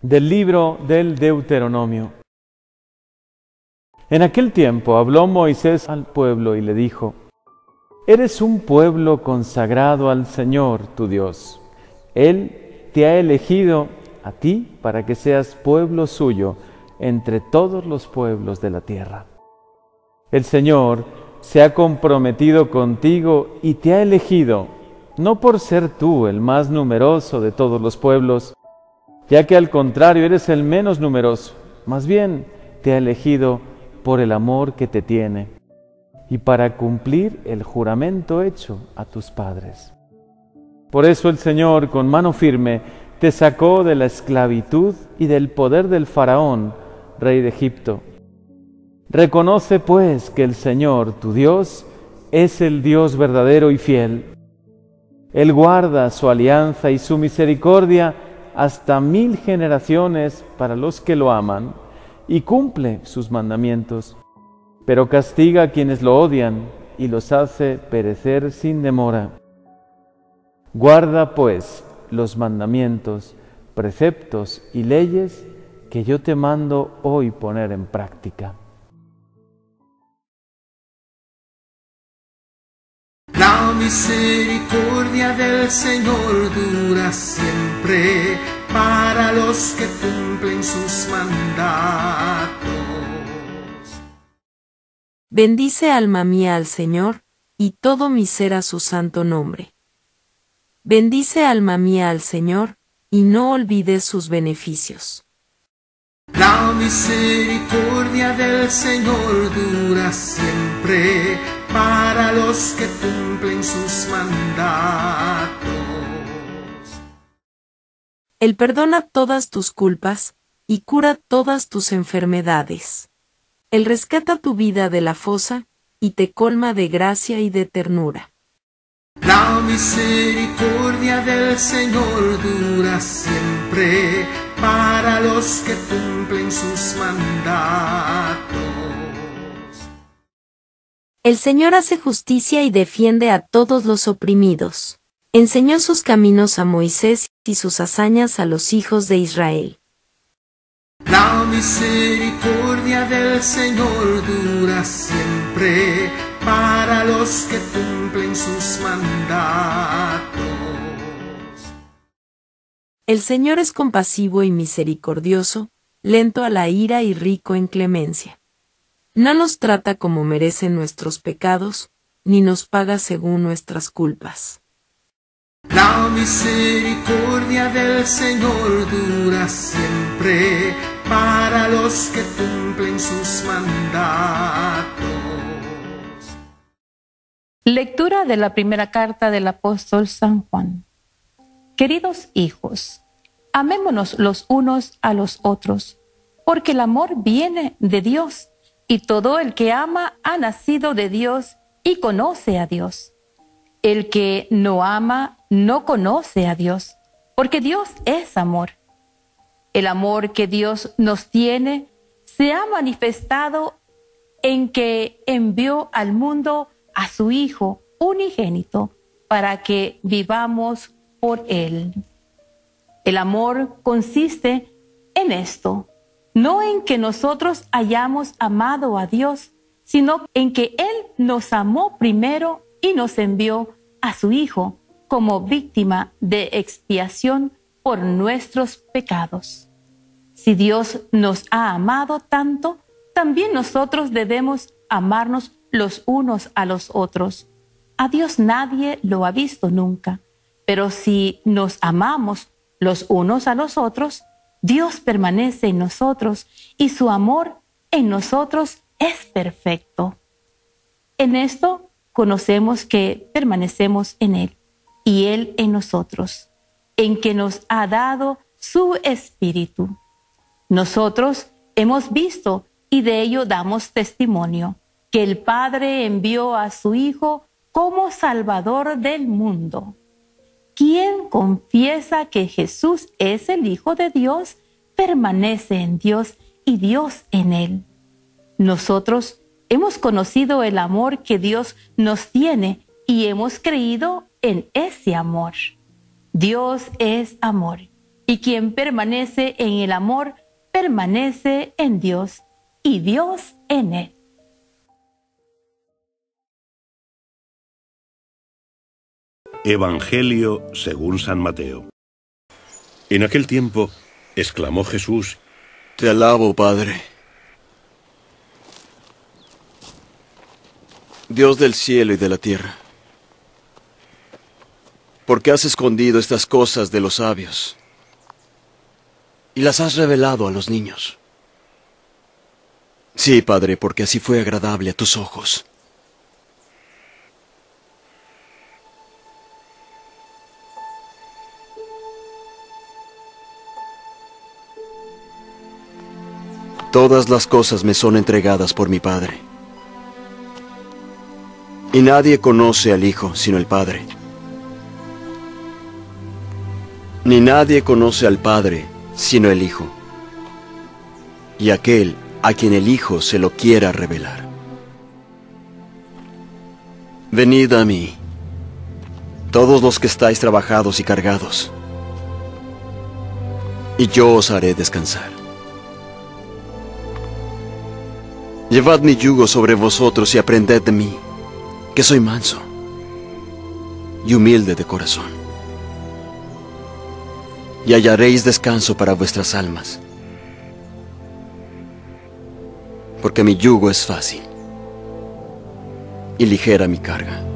Del libro del Deuteronomio. En aquel tiempo habló Moisés al pueblo y le dijo: Eres un pueblo consagrado al Señor tu Dios. Él te ha elegido a ti para que seas pueblo suyo entre todos los pueblos de la tierra. El Señor se ha comprometido contigo y te ha elegido, no por ser tú el más numeroso de todos los pueblos, ya que al contrario eres el menos numeroso, más bien te ha elegido por el amor que te tiene y para cumplir el juramento hecho a tus padres. Por eso el Señor, con mano firme, te sacó de la esclavitud y del poder del faraón, rey de Egipto. Reconoce pues que el Señor, tu Dios, es el Dios verdadero y fiel. Él guarda su alianza y su misericordia hasta 1000 generaciones para los que lo aman, y cumple sus mandamientos, pero castiga a quienes lo odian y los hace perecer sin demora. Guarda pues los mandamientos, preceptos y leyes que yo te mando hoy poner en práctica. La misericordia del Señor dura siempre para los que cumplen sus mandatos. Bendice alma mía al Señor, y todo mi ser a su santo nombre. Bendice alma mía al Señor, y no olvides sus beneficios. La misericordia del Señor dura siempre para los que cumplen sus mandatos. Él perdona todas tus culpas y cura todas tus enfermedades. Él rescata tu vida de la fosa y te colma de gracia y de ternura. La misericordia del Señor dura siempre para los que cumplen sus mandatos. El Señor hace justicia y defiende a todos los oprimidos. Enseñó sus caminos a Moisés y sus hazañas a los hijos de Israel. La misericordia del Señor dura siempre para los que cumplen sus mandatos. El Señor es compasivo y misericordioso, lento a la ira y rico en clemencia. No nos trata como merecen nuestros pecados, ni nos paga según nuestras culpas. La misericordia del Señor dura siempre para los que cumplen sus mandatos. Lectura de la primera carta del apóstol San Juan. Queridos hijos, amémonos los unos a los otros, porque el amor viene de Dios, y todo el que ama ha nacido de Dios y conoce a Dios. El que no ama no conoce a Dios, porque Dios es amor. El amor que Dios nos tiene se ha manifestado en que envió al mundo a su Hijo unigénito para que vivamos por Él. El amor consiste en esto, no en que nosotros hayamos amado a Dios, sino en que Él nos amó primero y nos envió a su Hijo como víctima de expiación por nuestros pecados. Si Dios nos ha amado tanto, también nosotros debemos amarnos los unos a los otros. A Dios nadie lo ha visto nunca, pero si nos amamos los unos a los otros, Dios permanece en nosotros y su amor en nosotros es perfecto. En esto conocemos que permanecemos en Él y Él en nosotros, en que nos ha dado su Espíritu. Nosotros hemos visto y de ello damos testimonio, que el Padre envió a su Hijo como Salvador del mundo. Quien confiesa que Jesús es el Hijo de Dios, permanece en Dios y Dios en él. Nosotros hemos conocido el amor que Dios nos tiene y hemos creído en ese amor. Dios es amor, Y quien permanece en el amor, permanece en Dios, y Dios en él. Evangelio según San Mateo. En aquel tiempo, exclamó Jesús: Te alabo, Padre, Dios del cielo y de la tierra, porque has escondido estas cosas de los sabios y las has revelado a los niños. Sí, Padre, porque así fue agradable a tus ojos. Todas las cosas me son entregadas por mi Padre, y nadie conoce al Hijo sino el Padre, ni nadie conoce al Padre sino el Hijo, y aquel a quien el Hijo se lo quiera revelar. Venid a mí, todos los que estáis trabajados y cargados, y yo os haré descansar. Llevad mi yugo sobre vosotros y aprended de mí, que soy manso y humilde de corazón, y hallaréis descanso para vuestras almas, porque mi yugo es fácil y ligera mi carga.